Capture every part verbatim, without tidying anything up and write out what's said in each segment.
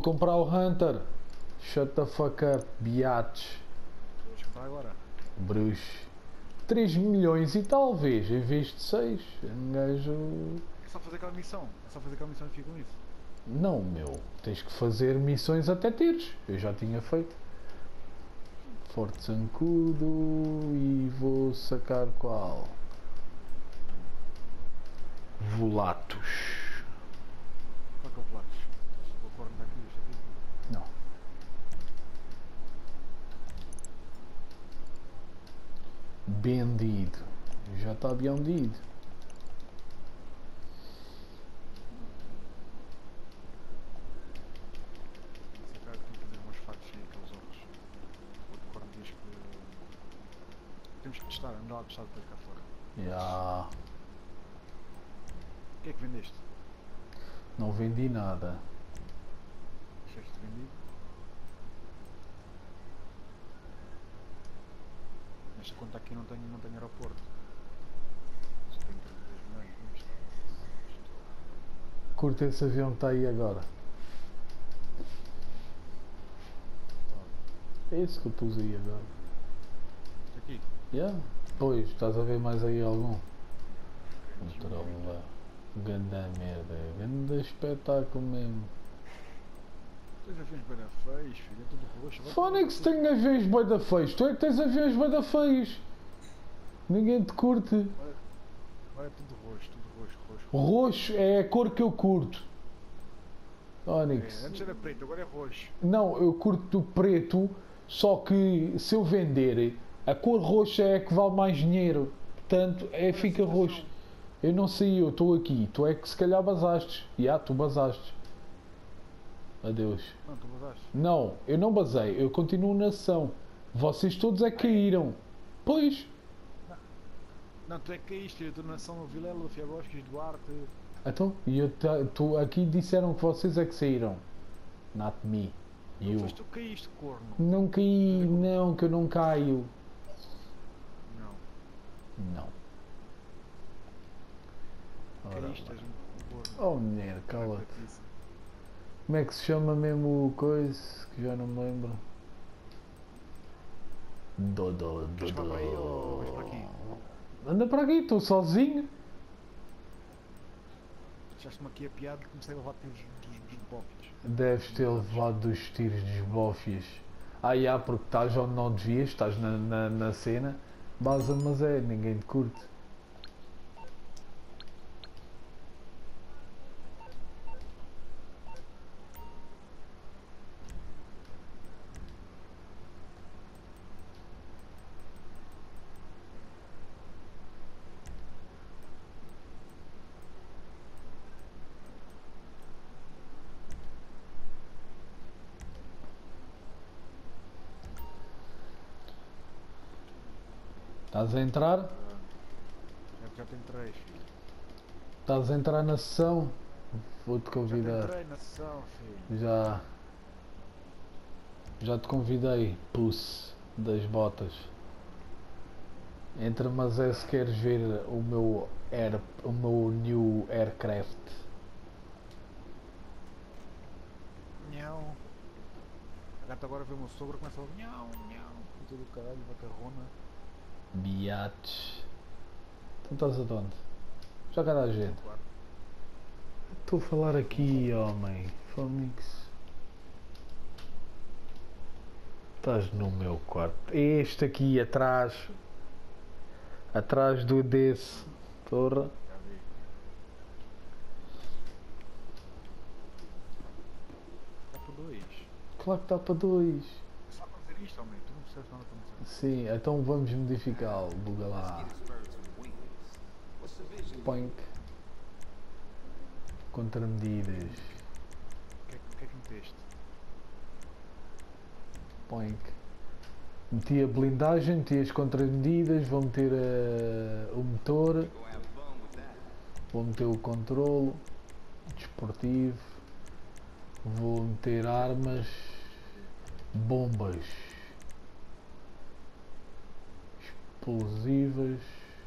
comprar o Hunter. Shut the fuck up, biatch. Vou comprar agora. Bruxo. três milhões e talvez, em vez de seis. Um gajo... É só fazer aquela missão. É só fazer aquela missão e fica com isso. Não, meu. Tens que fazer missões até teres. Eu já tinha feito. Forte Zancudo. E vou sacar qual? Volatus. Qual que é o Vlados? O corno está aqui, deixa aqui. Não. Bendido. Já está bendido. Esse cara tem que fazer umas fatos sem aqueles olhos. O outro corno diz que... Temos que testar, anda lá a testar depois cá fora. Já. O que é que vendeste? Não vendi nada. Deixaste vendido? Nesta conta aqui não tenho, não tenho aeroporto. Só tenho trinta e dois milhões. Onde está? Curta esse avião que está aí agora. É esse que eu pus aí agora. Está aqui. Yeah. Pois, estás a ver mais aí algum? Tromba. Ganda merda. Ganda espetáculo mesmo. Tens aviões bem feios, filho. É tudo roxo. Fónix tem aviões bué da feios. Tu é que tens aviões bué da feios. Ninguém te curte. Agora, agora é tudo roxo, tudo roxo, roxo. Roxo é a cor que eu curto. Fónix. É, antes era preto, agora é roxo. Não, eu curto preto. Só que se eu vender, a cor roxa é a que vale mais dinheiro. Portanto, é, fica roxo. Eu não sei, eu estou aqui. Tu é que se calhar basaste. Já, yeah, tu basaste. Adeus. Não, tu basaste. Não, eu não basei. Eu continuo na ação. Vocês todos é que caíram. Pois. Não, tu é que caíste. Eu estou na nação Vilela, Fiabosques, Duarte. Então, e eu ta- tu, aqui disseram que vocês é que saíram. Not me. Não You. foste tu que caíste, corno. Não caí, não, que eu não caio. Não. Não. Ora Caíste, lá. és um corno. Oh mulher, cala-te. Cala-te. Como é que se chama mesmo o coisa? Que já não me lembro. Dodô, Queres para aí ou vais Dodô. para aqui? Anda para aqui, estou sozinho. Deixaste-me aqui a piada e comecei a levar tiros dos, dos bófios. Deves ter levado dos tiros dos bófias. Ah, já, porque estás onde não devias, estás na, na, na cena. Baza, mas é, ninguém te curte. Estás a entrar? Já, já te entrei, filho. Estás a entrar na sessão? Vou-te Já te convidar. entrei na sessão, filho. Já. Já te convidei, puss das botas. Entra, mas é se queres ver o meu air, o meu new aircraft. Nhau. A gata agora vê o meu sogro e começa a ouvir nhau, nhau. Puta do caralho, macarrona. Biates. Então estás aonde? Já cá dá gente. Claro. Estou a falar aqui, homem. Fomix. Estás no meu quarto. Este aqui atrás. Atrás do desse. Porra. Já vi. Está por dois. Claro que está para dois. É só fazer isto, homem. Tu não percebes nada para dizer. Sim, então vamos modificá-lo. Buga lá. Poink. Contramedidas. O que é que, o que, é que meteste? Poink. Meti a blindagem, meti as contramedidas, vou meter a- o motor, vou meter o controlo desportivo, vou meter armas, bombas explosivas,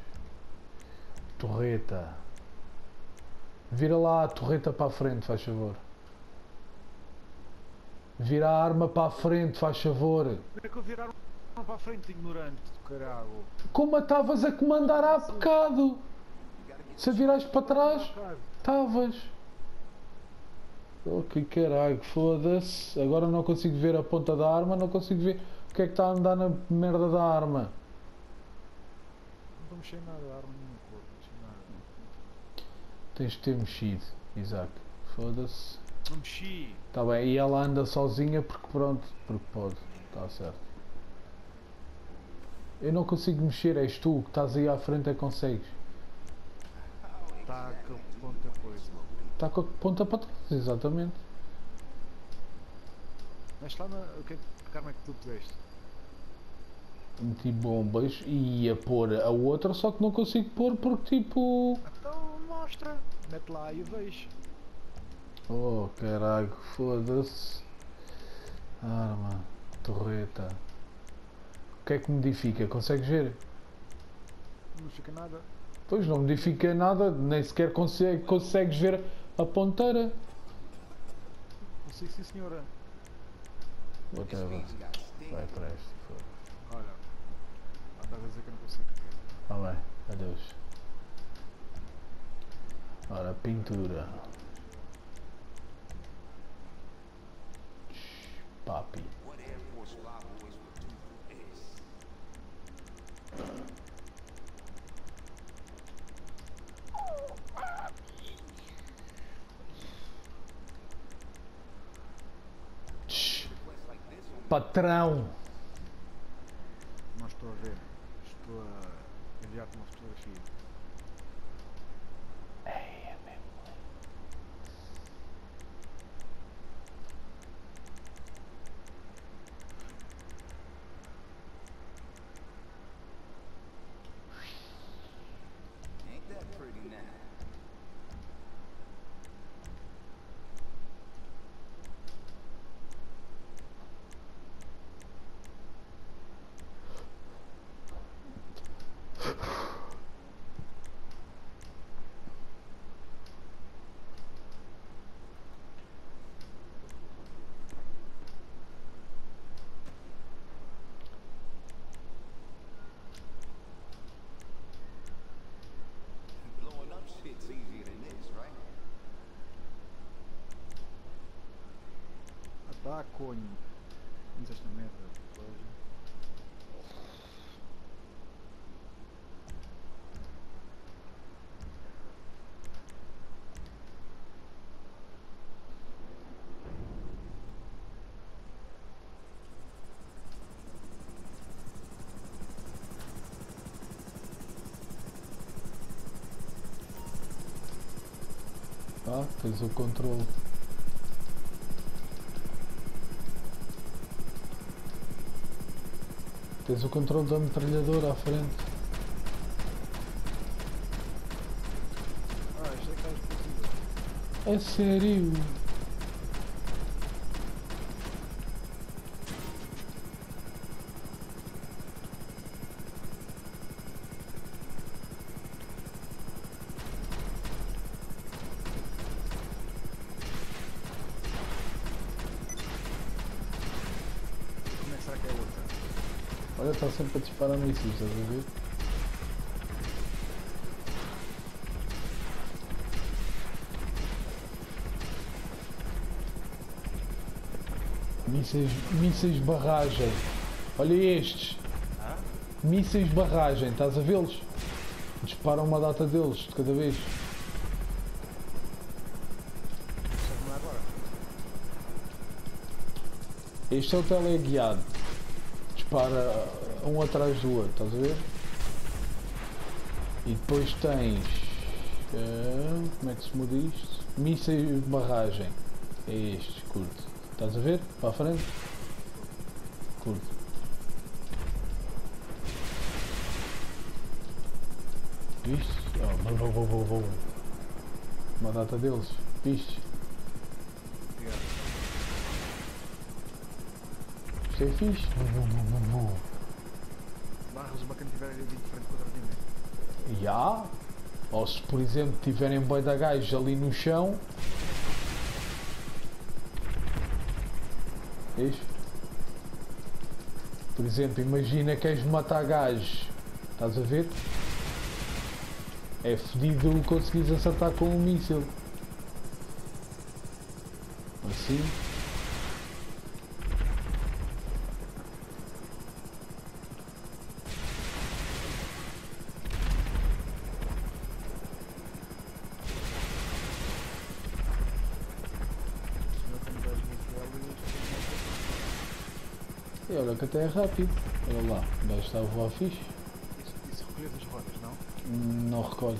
torreta. Vira lá a torreta para a frente, faz favor. Vira a arma para a frente, faz favor. Como é que eu virar um para a frente, ignorante do caralho? Como estavas a comandar há bocado? Se viraste para trás, estavas. Oh, que caralho, foda-se. Agora não consigo ver a ponta da arma, não consigo ver o que é que está a andar na merda da arma. Não estou mexendo nada, a arma no meu corpo, não mexi nada. Tens de ter mexido, Isaac. Foda-se. Não mexi. Está bem, e ela anda sozinha porque pronto, porque pode. Está certo. Eu não consigo mexer, és tu que estás aí à frente é que consegues. Está com ponta coisa. Está com a ponta para trás, exatamente. Mexe lá na. O que, que arma é que tu puseste? Meti bombas e ia pôr a outra, só que não consigo pôr porque tipo. Então mostra. Mete lá e eu vejo. Oh caralho, foda-se. Arma, torreta. O que é que modifica? Consegues ver? Não fica nada. Pois não modifica nada, nem sequer consegue, consegues ver a ponteira. Consigo sim senhora. Whatever. Vai para este. Olha. Ah, estás a dizer que eu não consigo ver. Ah bem, adeus. Ora, pintura. Papi. Patrão! Não estou a ver. Estou a enviar-te uma fotografia. É mesmo. Ain't that pretty now? Blowing up shit's easier than this, right? Ah tá, conho. Não esta merda. Coisa. Ah, tens o controle. Tens o controle da metralhadora à frente. Ah, isto é que está explosiva. É sério? Como é que será que é a outra? Olha, está sempre a disparar mísseis, estás a ver? Mísseis, mísseis barragem. Olha estes. Ah? Mísseis barragem, estás a vê-los? Disparam uma data deles de cada vez. Sabe não é agora? Este é o teleguiado. Dispara um atrás do outro, estás a ver? E depois tens. eh, como é que se muda isto? Mísseis de barragem. É este, curto. Estás a ver? Para a frente? Curto. Viste? Oh, vou, vou, vou, vou, vou. Uma data deles. Viste? Obrigado. Isto é fixe. Vou, vou, vou, vou, vou. Barras uma quando tiver ali de frente contra ti, né? Já? Ou se por exemplo tiverem boi da gajos ali no chão. Vês? Por exemplo, imagina que queres matar gajos. Estás a ver? É fedido conseguires acertar com um míssil. Assim. E olha que até é rápido. Olha lá, o gajo está a voar fixe. Isso, isso recolher as rodas, não? Não recolhe.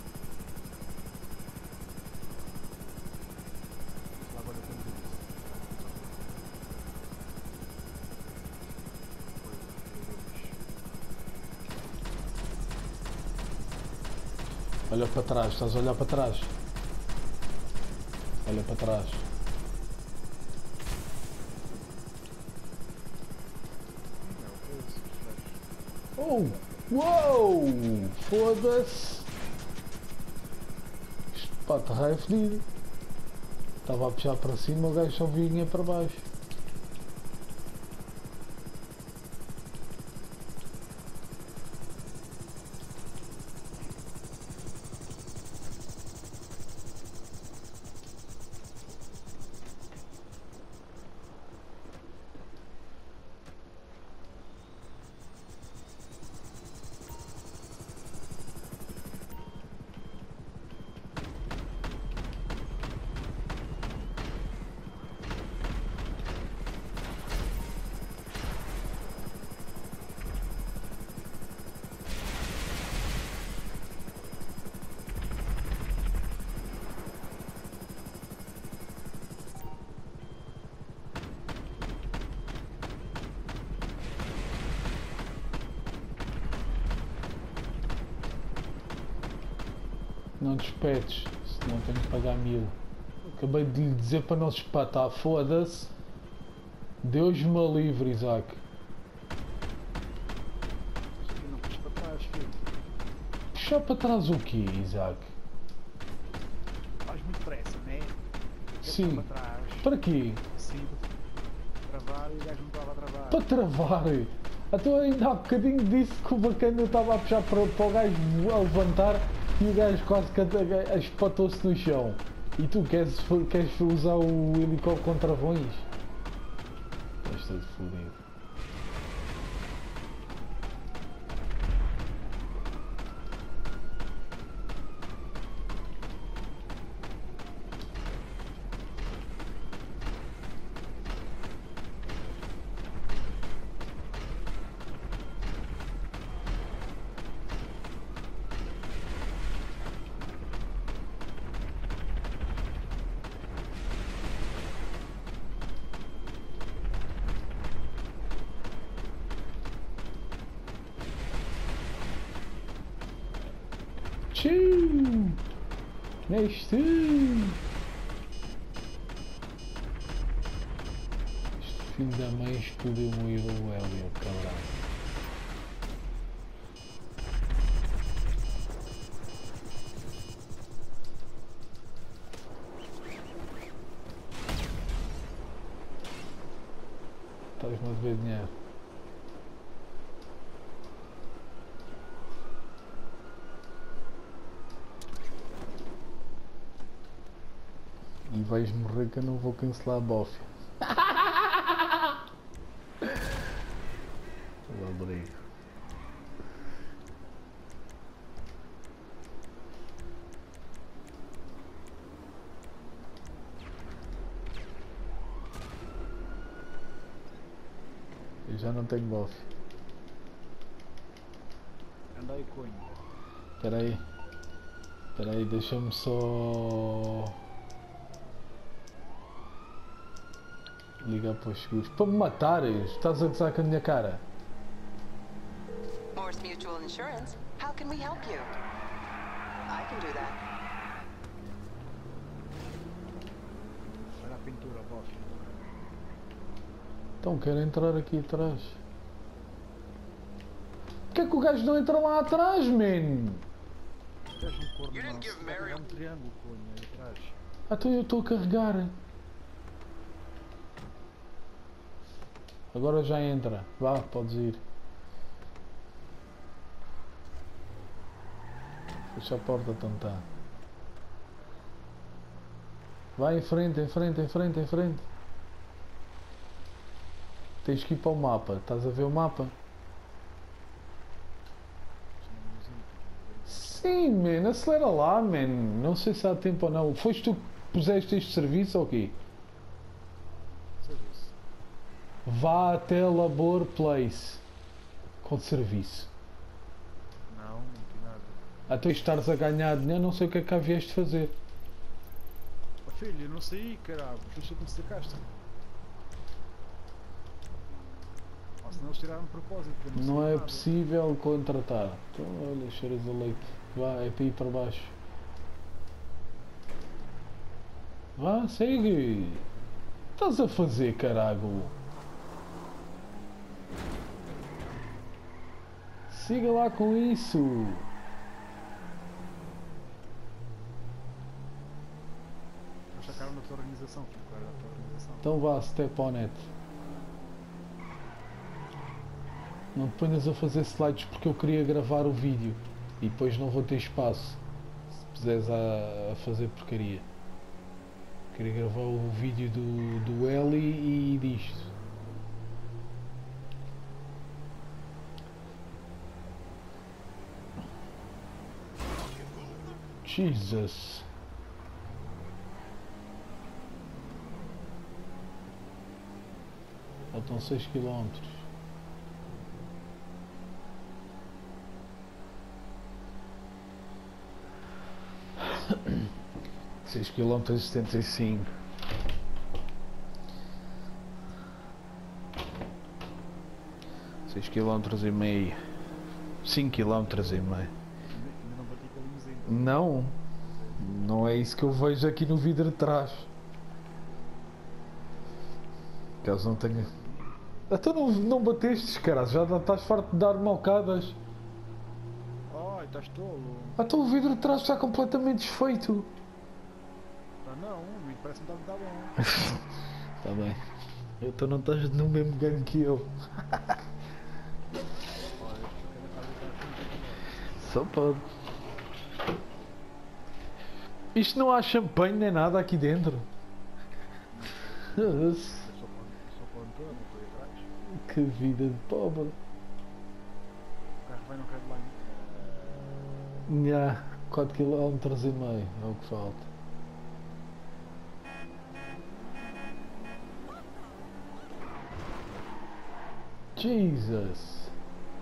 Lá agora temos isso. Olha para trás, estás a olhar para trás. Olha para trás. Oh! Uou! Foda-se! Isto pá, terra é fedido. Estava a puxar para cima, o gajo só vinha para baixo. Não despedes, senão tenho que pagar mil. Acabei de lhe dizer para não se espatar, foda-se. Deus-me livre, Isaac. Não puxes para trás, filho. Puxar para trás o quê, Isaac? Faz muito pressa, não é? Sim. Para trás. Para quê? Sim, para travar e o gajo não estava a travar. Para travar. Então ainda há bocadinho disse que o bacana estava a puxar para, para o gajo a levantar e o gajo quase que espatou-se no chão. E tu queres, queres usar o helicóptero com travões? Estás todo fodido. Tchiii! Neste! Este filho da mãe explodiu o hélio, cabrão. Estás-me a dever dinheiro. E vais morrer que eu não vou cancelar a bófia. Rodrigo. Eu já não tenho bófia. Anda aí, cunho. Espera aí. Espera aí, deixa-me só... ligar para os seguros. Para me matar, estás a gozar com a minha cara. Morse Mutual Insurance. How can we help you? I can do that. Olha a pintura, bof. Então, quero entrar aqui atrás. Porquê é que o gajo não entra lá atrás, man? Tens um corno nosso. É um triângulo, cunho, aí atrás. Ah, então eu estou a carregar. Agora já entra. Vá, podes ir. Fecha a porta, então tá. Vai em frente, em frente, em frente, em frente. Tens que ir para o mapa. Estás a ver o mapa? Sim, man. Acelera lá, man. Não sei se há tempo ou não. Foste tu que puseste este serviço ou quê? Serviço. Vá até Labor Place. Com serviço. Não, não tem nada. Até estares a ganhar dinheiro, não sei o que é que cá vieste fazer. Oh, filho, eu não sei, caralho. Deixa que me sacaste. Ou senão eles tiraram de propósito. porque eu Não sei é nada. possível contratar. Então, olha, cheiras a leite. Vá, é para ir para baixo. Vá, segue. Estás a fazer, caralho. Siga lá com isso. Eles sacaram da tua organização, filho. Qual era a tua organização? Então vá, step on it. Não te ponhas a fazer slides porque eu queria gravar o vídeo. E depois não vou ter espaço. Se puseres a, a fazer porcaria. Queria gravar o vídeo do, do Eli e disto. Jesus. Faltam seis quilómetros. seis quilómetros e setenta e cinco. seis quilómetros e meio. cinco quilómetros e meio. Ainda ainda não bati com a limusine. Não, não é isso que eu vejo aqui no vidro de trás. Caso não tenha. Então não, não batestes, cara, já estás farto de dar malcadas. Ai, estás tolo. Então o vidro de trás está completamente desfeito. Ah não, o vídeo parece-me que está bom. Está bem. Então não estás no mesmo ganho que eu. Olha, este cada casa está assim. Só pode. Isto não há champanhe nem nada aqui dentro. Só para só para o motor, não estou aí atrás. Que vida de pobre. O carro vai no redline. Nha, quatro quilómetros e meio é o que falta. Jesus.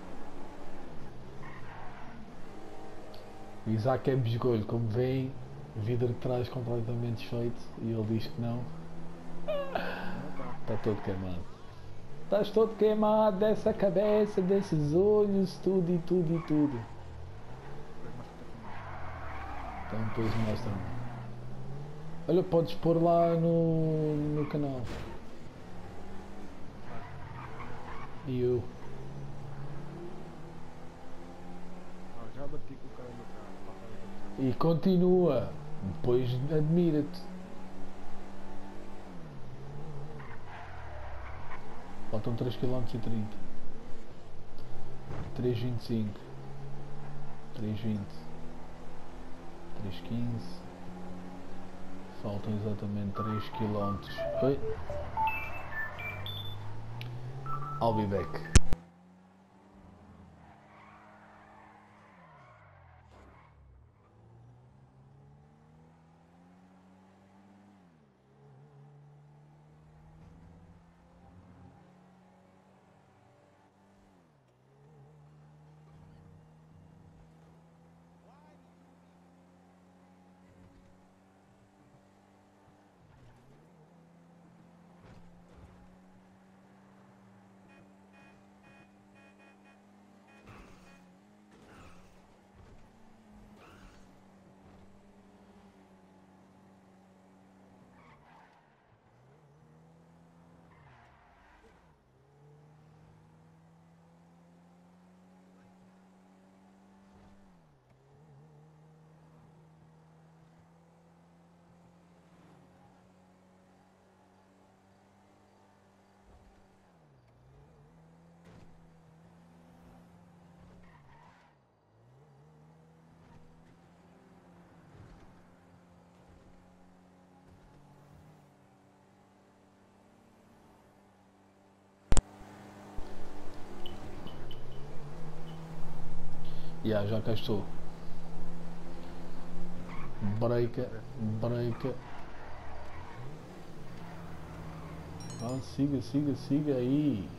O Isaac é bisgolho, como veem, vidro de trás completamente desfeito e ele diz que não. Está todo queimado. Estás todo queimado dessa cabeça, desses olhos, tudo e tudo e tudo. Então depois mostra-me. Olha, podes pôr lá no, no canal. E eu. Ah, já bati com o cara do carro. E continua. Depois admira-te. Faltam três quilómetros e trinta. três vírgula vinte e cinco. três vírgula vinte. três vírgula quinze. Faltam exatamente três quilómetros. Oi? I'll be back. Já, já cá estou. Breika, breika. Ah, siga, siga, siga aí.